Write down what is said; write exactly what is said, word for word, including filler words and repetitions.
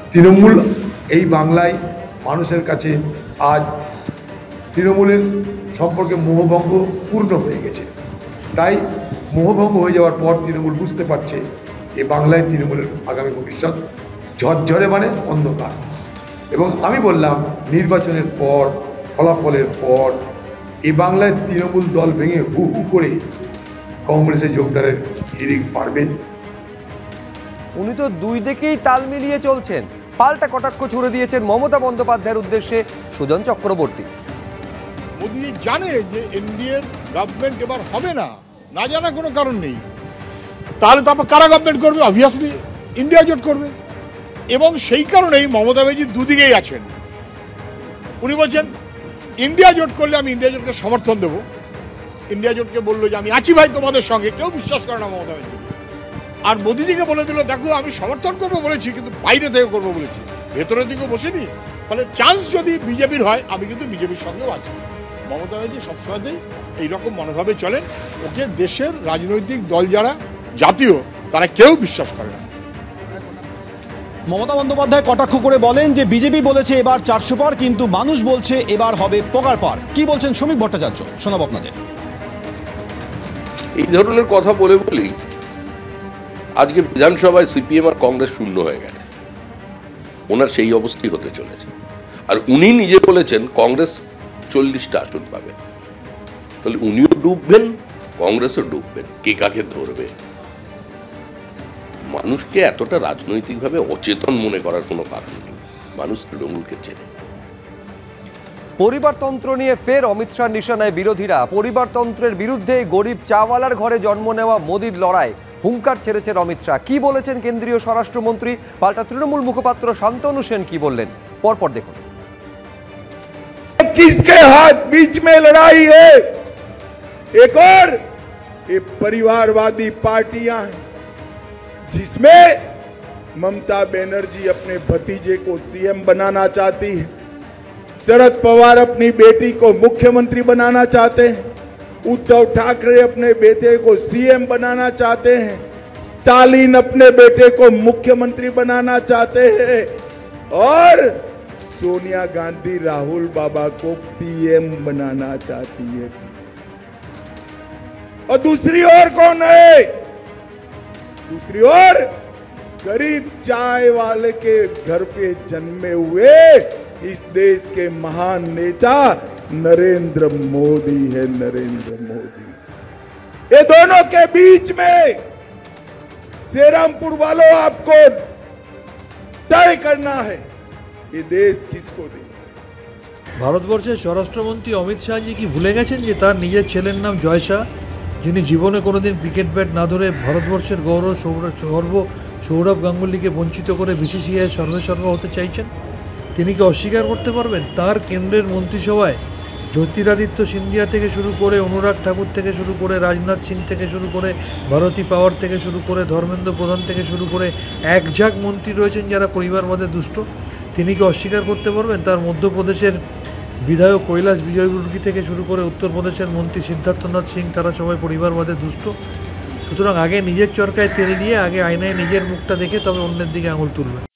তৃণমূল এই বাংলায় মানুষের কাছে আজ তৃণমূলের সম্পর্কে মোহভঙ্গ পূর্ণ হয়ে গেছে। তাই মোহভঙ্গ হয়ে যাওয়ার পর তৃণমূল বুঝতে পারছে এই বাংলায় তৃণমূলের আগামী ভবিষ্যৎ ঝরঝরে মানে অন্ধকার। এবং আমি বললাম নির্বাচনের পর, ফলাফলের পর এই বাংলায় তৃণমূল দল ভেঙে হু হু করে কংগ্রেসে যোগদানের হিড়িক পারবে। উনি তো দুই দিকেই তাল মিলিয়ে চলছেন। পাল্টা কটাক্ষ ছুড়ে দিয়েছেন মমতা বন্দ্যোপাধ্যায়ের উদ্দেশ্যে সুজন চক্রবর্তী। মোদী জানে যে এনডিএর গভর্নমেন্ট এবার হবে না, না জানার কোনো কারণ নেই। তাহলে তারপর কারা গভর্নমেন্ট করবে? অবভিয়াসলি ইন্ডিয়া জোট করবে। এবং সেই কারণেই মমতা ব্যানার্জি দুদিকেই আছেন। উনি বলছেন ইন্ডিয়া জোট করলে আমি ইন্ডিয়া জোটকে সমর্থন দেবো। ইন্ডিয়া জোটকে বললো যে আমি আছি ভাই তোমাদের সঙ্গে, কেউ বিশ্বাস করে না মমতা ব্যানার্জি। আর মোদিজিকে বলে দিল দেখো আমি সমর্থন করবো বলেছি, কিন্তু বাইরে থেকে করবো বলেছি, ভেতরের দিকেও বসেনি। ফলে চান্স যদি বিজেপির হয় আমি কিন্তু বিজেপির সঙ্গেও আছি। মমতা ব্যানার্জি সবসময়তেই এইরকম মনোভাবে চলেন। ওকে দেশের রাজনৈতিক দল যারা জাতীয় তারা কেউ বিশ্বাস করে না। মমতা বন্দ্যোপাধ্যায় কটাক্ষ করে বলেন যে বিজেপি বলেছে এবার চারশো পার, কিন্তু মানুষ বলছে এবার হবে পগার পার। কি বলছেন শ্রমিক ভট্টাচার্য, শোনাব আপনাদের। এই ধরনের কথা বলে বলেই আজকে বিধানসভায় সিপিএম আর কংগ্রেস শূন্য হয়ে গেছে। ওনার সেই অবস্থাই হতে চলেছে। আর উনি নিজে বলেছেন কংগ্রেস চল্লিশটা আসন পাবে। তাহলে উনিও ডুববেন, কংগ্রেসও ডুববেন। কে কাকে ধরবে? মানুষকে এতটা রাজনৈতিকভাবে অচেতন মনে করার কোনো কারণ নেই। মানুষ তৃণমূলকে চেনে। পরিবারতন্ত্র নিয়ে ফের অমিত শাহ নিশানায় বিরোধীরা। পরিবারতন্ত্রের বিরুদ্ধে গরিব চাওয়ালার ঘরে জন্ম নেওয়া মোদির লড়াই। হুঙ্কার ছেড়েছেন অমিত শাহ। কি বলেছেন কেন্দ্রীয় স্বরাষ্ট্রমন্ত্রী? পাল্টা তৃণমূল মুখপাত্র শান্তনু সেন কি বললেন, পরপর দেখুন। किसके हाथ बीच में लड़ाई है? एक और ये परिवारवादी पार्टियां हैं जिसमें ममता बनर्जी अपने भतीजे को सीएम बनाना चाहती है, शरद पवार अपनी बेटी को मुख्यमंत्री बनाना चाहते हैं, उद्धव ठाकरे अपने बेटे को सीएम बनाना चाहते हैं, स्टालिन अपने बेटे को मुख्यमंत्री बनाना चाहते हैं और सोनिया गांधी राहुल बाबा को पीएम बनाना चाहती है। और दूसरी ओर कौन है? दूसरी ओर गरीब चाय वाले के घर पे जन्मे हुए इस देश के महान नेता नरेंद्र मोदी है। नरेंद्र मोदी, ये दोनों के बीच में श्रीरामपुर वालों आपको तय करना है ये देश किसको दे। ভারতবর্ষের স্বরাষ্ট্রমন্ত্রী অমিত শাহজি কি ভুলে গেছেন যে তার নিজের ছেলের নাম জয় শাহ, যিনি জীবনে কোনোদিন ক্রিকেট ব্যাট না ধরে ভারতবর্ষের গৌরব সৌরভ সৌরভ গাঙ্গুলিকে বঞ্চিত করে বিসিসিআই সর্বেসর্বা হতে চাইছেন? তিনি কি অস্বীকার করতে পারবেন তার কেন্দ্রের মন্ত্রিসভায় জ্যোতিরাদিত্য সিন্ধিয়া থেকে শুরু করে অনুরাগ ঠাকুর থেকে শুরু করে রাজনাথ সিং থেকে শুরু করে ভারতী পাওয়ার থেকে শুরু করে ধর্মেন্দ্র প্রধান থেকে শুরু করে এক ঝাঁক মন্ত্রী রয়েছেন যারা পরিবারবাদে দুষ্ট? তিনি কি অস্বীকার করতে পারবেন তার মধ্যপ্রদেশের বিধায়ক কৈলাস বিজয়বর্গী থেকে শুরু করে উত্তরপ্রদেশের মন্ত্রী সিদ্ধার্থনাথ সিং তারা সবাই পরিবারবাদে দুষ্ট? সুতরাং আগে নিজের চরকায় তেল দিয়ে আগে আয়নায় নিজের মুখটা দেখে তবে অন্যের দিকে আঙুল তুলবেন।